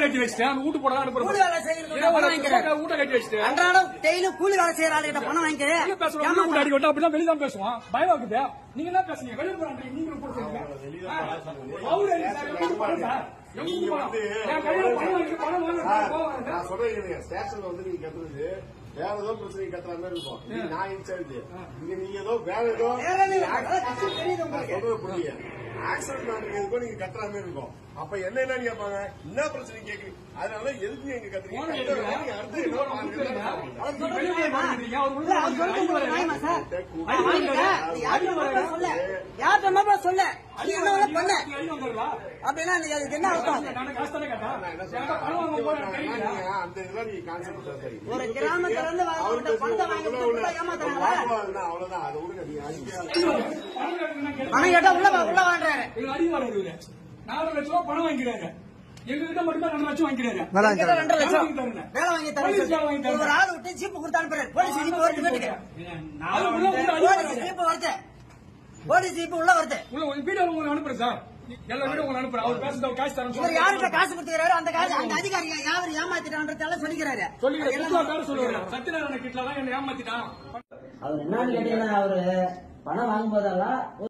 கட்டி வச்சுட்டேன். வீட்டு போட அனுப்புறேன். கூலி வேலை செய்யறது வீட்டை கட்டி வச்சுட்டேன். அன்றாடம் டெய்லியும் கூலி வேலை செய்யற ஆளுகிட்ட பணம் வாங்கிக்கிறேன். பேசுறோம் கூட அடிக்கட்டும் அப்படிதான் வெளியே தான் பேசுவோம். பயமாக்குது. நீங்க என்ன பேசுறீங்க? வெளியே போறாங்க. நீங்களும் கூட சொல்லுங்க. நீங்க வந்து நான் சொல்றேன், ஸ்டேஷன்ல வந்து நீங்க கத்துறது வேற ஏதோ பிரச்சனை கத்துற மாதிரி இருக்கும். நான் இன்சார்ஜ் இங்க நீங்க ஏதோ வேற ஏதோ சொல்றது புரியல. ஆக்சிடென்ட் நடக்கிறதுக்கோ நீங்க கத்துற மாதிரி இருக்கும். அப்ப என்ன கேட்பாங்க, என்ன பிரச்சனை கேக்குறீங்க, அதனால எதுக்கு நீங்க கத்துறீங்க? சொல்ல அப்படின்னா என்ன அர்த்தம்? அந்த இதெல்லாம் நீங்க கான்செப்ட் ஒரு கிராமத்துல இருந்து பணத்தை வாங்கி ஏமாத்துறாங்களா? அவ்வளவுதான். அதை விடுங்க. பணம் கேட்டா உள்ள வாங்குறாரு. 4 லட்சம் ரூபாய் பணம் வாங்கிறாங்க. எங்ககிட்ட மட்டும் 2 லட்சம் வாங்கிறாங்க. 2 லட்சம் வேலை வாங்கி தரேன். ஒரு ஆள் விட்டு ஜீப்பு கொடுத்து அனுப்புறாரு. போலீஸ் ஜீப்பு வருது வீட்டுக்கு. போலீஸ் ஜீப்பு உள்ள வருது. வீடியோ உங்களுக்கு அனுப்புறேன் சார். எல்லா வீடியோ உங்களுக்கு அனுப்புறேன். அவர் பேசுறது காசு தரேன். இவர் யார்கிட்ட காசு கொடுத்துக்கிறாரு அந்த காசு அந்த அதிகாரிங்க யாரும் ஏமாத்திட்டான்றதால சொல்லிக்கிறாரு. சொல்லுவாரு சத்யநாராயண கிட்ட தான் என்ன ஏமாத்திட்டான். அவர் என்னன்னு கேட்டீங்கன்னா அவரு பணம் வாங்கும்போதெல்லாம்